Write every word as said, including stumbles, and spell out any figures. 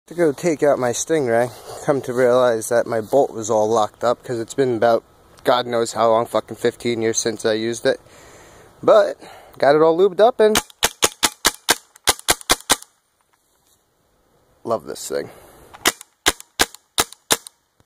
To go take out my Stingray, come to realize that my bolt was all locked up because it's been about God knows how long, fucking fifteen years since I used it. But got it all lubed up and love this thing.